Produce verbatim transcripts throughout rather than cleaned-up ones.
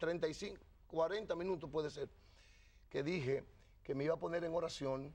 treinta y cinco, cuarenta minutos puede ser, que dije que me iba a poner en oración,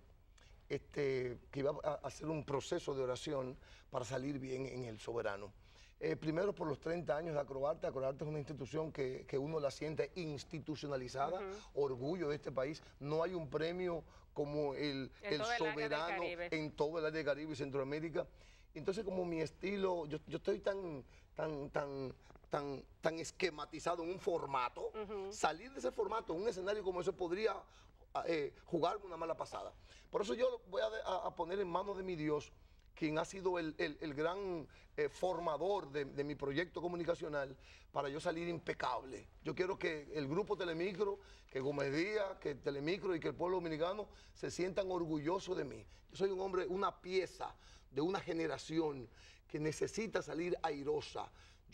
este, que iba a hacer un proceso de oración para salir bien en el Soberano. Eh, primero por los treinta años de Acroarte. Acroarte es una institución que, que uno la siente institucionalizada, uh-huh. orgullo de este país. No hay un premio como el, el Soberano en todo el área del Caribe y Centroamérica. Entonces, como mi estilo, yo, yo estoy tan, tan, tan, tan, tan esquematizado en un formato, uh-huh. salir de ese formato, en un escenario como ese, podría eh, jugarme una mala pasada. Por eso yo voy a, a, a poner en manos de mi Dios, quien ha sido el, el, el gran eh, formador de, de mi proyecto comunicacional, para yo salir impecable. Yo quiero que el grupo Telemicro, que Gómez Díaz, que Telemicro y que el pueblo dominicano se sientan orgullosos de mí. Yo soy un hombre, una pieza de una generación que necesita salir airosa.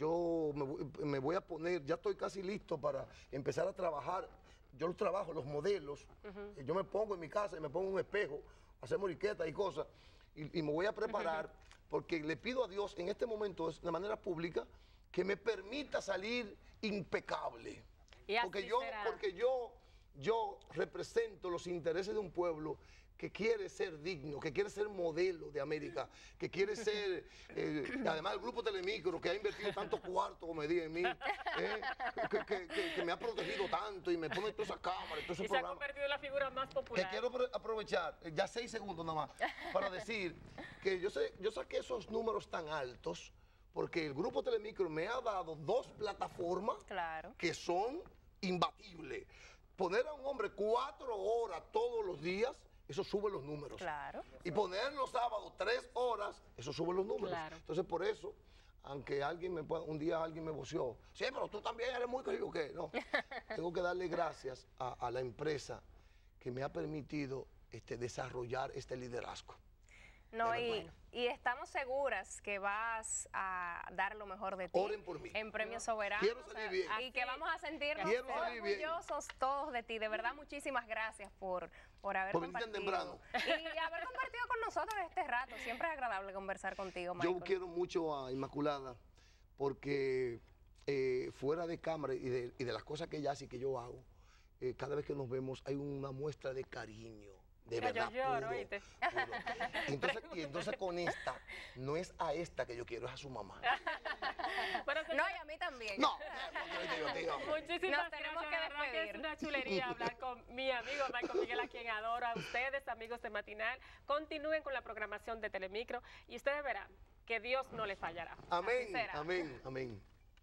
Yo me voy, me voy a poner, ya estoy casi listo para empezar a trabajar. Yo los trabajo, los modelos. Uh-huh. Yo me pongo en mi casa y me pongo un espejo, hacemos moriquetas y cosas. Y, y me voy a preparar porque le pido a Dios en este momento, de manera pública, que me permita salir impecable. Porque yo, porque yo, yo represento los intereses de un pueblo que quiere ser digno, que quiere ser modelo de América, que quiere ser, eh, además el grupo Telemicro, que ha invertido tanto cuarto como me di en mí, eh, que, que, que, que me ha protegido tanto y me pone todas esas cámaras, todos esos y se ha convertido en la figura más popular. Que quiero aprovechar, ya seis segundos nada más, para decir que yo, sé, yo saqué esos números tan altos porque el grupo Telemicro me ha dado dos plataformas claro. que son imbatibles. Poner a un hombre cuatro horas todos los días, eso sube los números. Claro. Y poner los sábados tres horas, eso sube los números. Claro. Entonces, por eso, aunque alguien me pueda, un día alguien me voció, sí, pero tú también eres muy querido, ¿qué? No, tengo que darle gracias a, a la empresa que me ha permitido este, desarrollar este liderazgo. No, y, bueno. y estamos seguras que vas a dar lo mejor de ti. Oren por mí. En Premio Soberano. Quiero salir bien. Y que vamos a sentirnos Quiero salir orgullosos bien. todos de ti. De verdad, muchísimas gracias por, por haber por compartido. temprano. Y haber compartido con nosotros este rato. Siempre es agradable conversar contigo, Michael. Yo quiero mucho a Inmaculada porque eh, fuera de cámara y de, y de las cosas que ella hace y que yo hago, eh, cada vez que nos vemos hay una muestra de cariño. De verdad, yo lloro, puro, ¿oíste? puro. Entonces, y entonces con esta, no es a esta que yo quiero, es a su mamá. Pero, no, y a mí también. No, no, no, no, no. Muchísimas Nos tenemos gracias, que despedir. Es una chulería hablar con mi amigo Michael Miguel, a quien adoro. A ustedes, amigos de Matinal, continúen con la programación de Telemicro y ustedes verán que Dios no les fallará. Amén, amén, amén.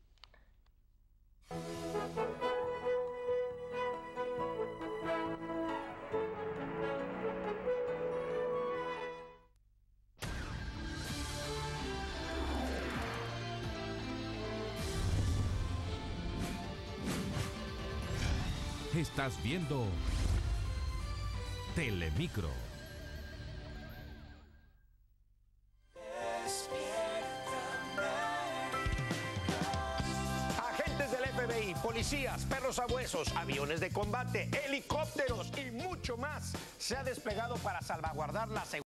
Estás viendo Telemicro. Agentes del F B I, policías, perros sabuesos, aviones de combate, helicópteros y mucho más se ha desplegado para salvaguardar la seguridad.